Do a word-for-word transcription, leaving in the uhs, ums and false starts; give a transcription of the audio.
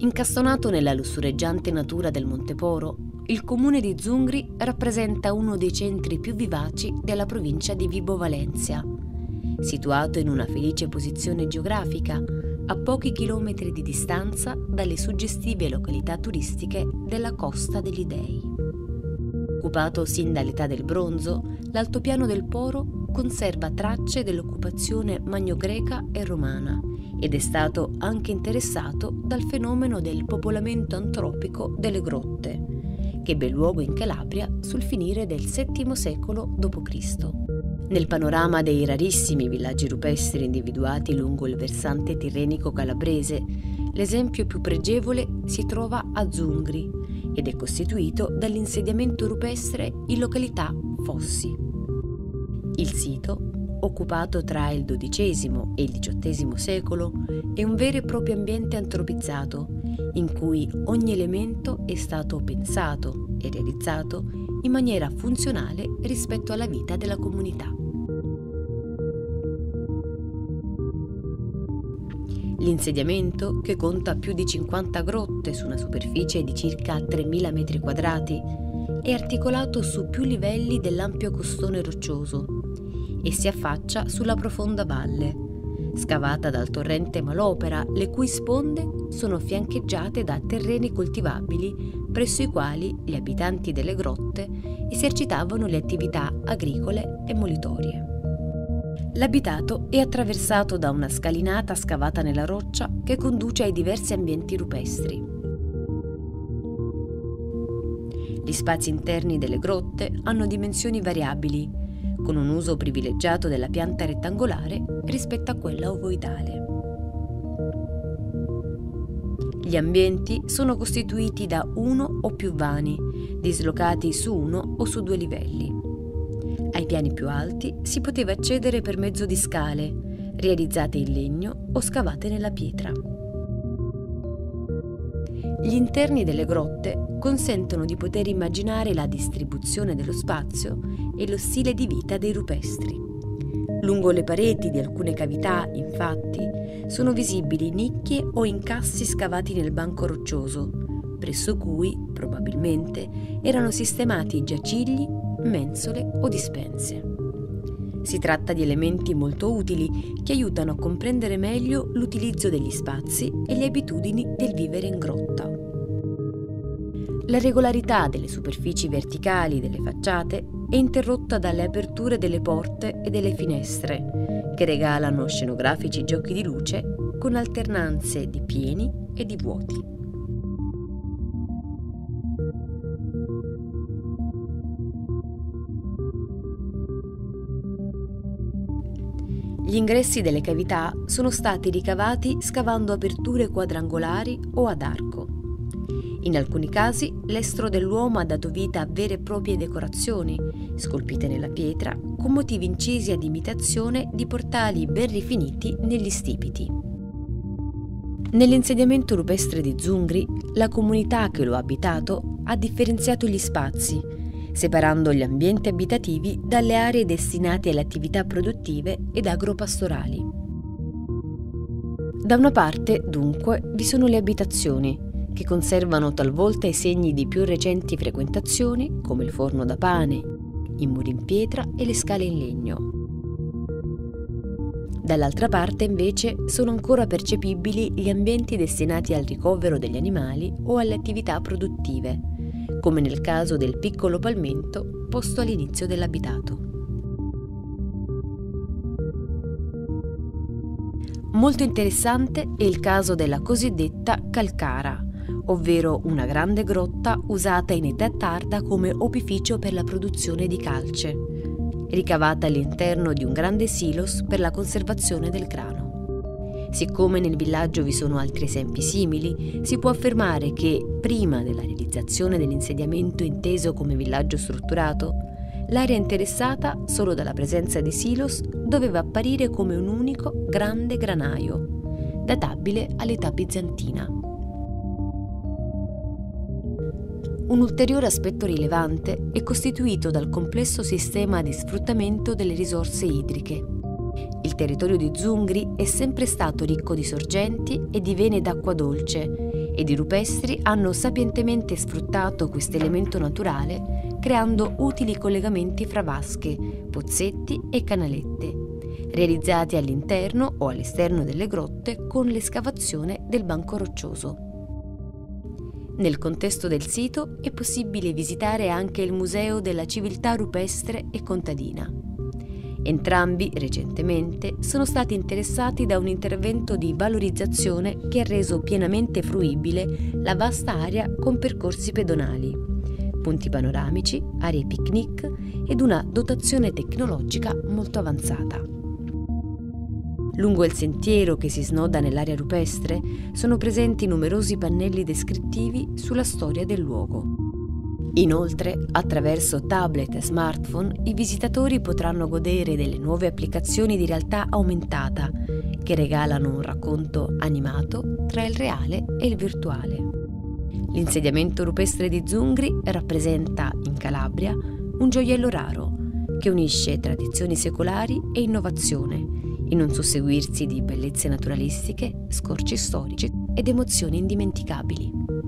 Incastonato nella lussureggiante natura del Monte Poro, il comune di Zungri rappresenta uno dei centri più vivaci della provincia di Vibo Valentia. Situato in una felice posizione geografica, a pochi chilometri di distanza dalle suggestive località turistiche della Costa degli Dei. Occupato sin dall'età del bronzo, l'altopiano del Poro conserva tracce dell'occupazione magno-greca e romana ed è stato anche interessato dal fenomeno del popolamento antropico delle grotte, che ebbe luogo in Calabria sul finire del settimo secolo dopo Cristo. Nel panorama dei rarissimi villaggi rupestri individuati lungo il versante tirrenico calabrese, l'esempio più pregevole si trova a Zungri ed è costituito dall'insediamento rupestre in località Fossi. Il sito, occupato tra il dodicesimo e il diciottesimo secolo, è un vero e proprio ambiente antropizzato, in cui ogni elemento è stato pensato e realizzato in maniera funzionale rispetto alla vita della comunità. L'insediamento, che conta più di cinquanta grotte su una superficie di circa tremila metri quadrati, è articolato su più livelli dell'ampio costone roccioso e si affaccia sulla profonda valle, scavata dal torrente Malopera, le cui sponde sono fiancheggiate da terreni coltivabili presso i quali gli abitanti delle grotte esercitavano le attività agricole e molitorie. L'abitato è attraversato da una scalinata scavata nella roccia che conduce ai diversi ambienti rupestri. Gli spazi interni delle grotte hanno dimensioni variabili, con un uso privilegiato della pianta rettangolare rispetto a quella ovoidale. Gli ambienti sono costituiti da uno o più vani, dislocati su uno o su due livelli. Ai piani più alti si poteva accedere per mezzo di scale, realizzate in legno o scavate nella pietra. Gli interni delle grotte consentono di poter immaginare la distribuzione dello spazio e lo stile di vita dei rupestri. Lungo le pareti di alcune cavità, infatti, sono visibili nicchie o incassi scavati nel banco roccioso, presso cui, probabilmente, erano sistemati giacigli, mensole o dispense. Si tratta di elementi molto utili che aiutano a comprendere meglio l'utilizzo degli spazi e le abitudini del vivere in grotta. La regolarità delle superfici verticali delle facciate è interrotta dalle aperture delle porte e delle finestre, che regalano scenografici giochi di luce con alternanze di pieni e di vuoti. Gli ingressi delle cavità sono stati ricavati scavando aperture quadrangolari o ad arco. In alcuni casi l'estro dell'uomo ha dato vita a vere e proprie decorazioni, scolpite nella pietra, con motivi incisi ad imitazione di portali ben rifiniti negli stipiti. Nell'insediamento rupestre di Zungri, la comunità che lo ha abitato ha differenziato gli spazi, separando gli ambienti abitativi dalle aree destinate alle attività produttive ed agropastorali. Da una parte, dunque, vi sono le abitazioni, che conservano talvolta i segni di più recenti frequentazioni, come il forno da pane, i muri in pietra e le scale in legno. Dall'altra parte, invece, sono ancora percepibili gli ambienti destinati al ricovero degli animali o alle attività produttive, come nel caso del piccolo palmento posto all'inizio dell'abitato. Molto interessante è il caso della cosiddetta calcara, ovvero una grande grotta usata in età tarda come opificio per la produzione di calce, ricavata all'interno di un grande silos per la conservazione del grano. Siccome nel villaggio vi sono altri esempi simili, si può affermare che, prima della realizzazione dell'insediamento inteso come villaggio strutturato, l'area interessata, solo dalla presenza di silos, doveva apparire come un unico grande granaio, databile all'età bizantina. Un ulteriore aspetto rilevante è costituito dal complesso sistema di sfruttamento delle risorse idriche. Il territorio di Zungri è sempre stato ricco di sorgenti e di vene d'acqua dolce ed i rupestri hanno sapientemente sfruttato questo elemento naturale creando utili collegamenti fra vasche, pozzetti e canalette, realizzati all'interno o all'esterno delle grotte con l'escavazione del banco roccioso. Nel contesto del sito è possibile visitare anche il Museo della Civiltà Rupestre e Contadina. Entrambi, recentemente, sono stati interessati da un intervento di valorizzazione che ha reso pienamente fruibile la vasta area con percorsi pedonali, punti panoramici, aree picnic ed una dotazione tecnologica molto avanzata. Lungo il sentiero che si snoda nell'area rupestre sono presenti numerosi pannelli descrittivi sulla storia del luogo. Inoltre, attraverso tablet e smartphone, i visitatori potranno godere delle nuove applicazioni di realtà aumentata che regalano un racconto animato tra il reale e il virtuale. L'insediamento rupestre di Zungri rappresenta, in Calabria, un gioiello raro che unisce tradizioni secolari e innovazione in un susseguirsi di bellezze naturalistiche, scorci storici ed emozioni indimenticabili.